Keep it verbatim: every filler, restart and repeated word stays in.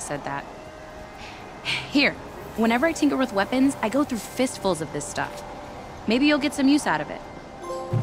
said that. Here, whenever I tinker with weapons, I go through fistfuls of this stuff. Maybe you'll get some use out of it.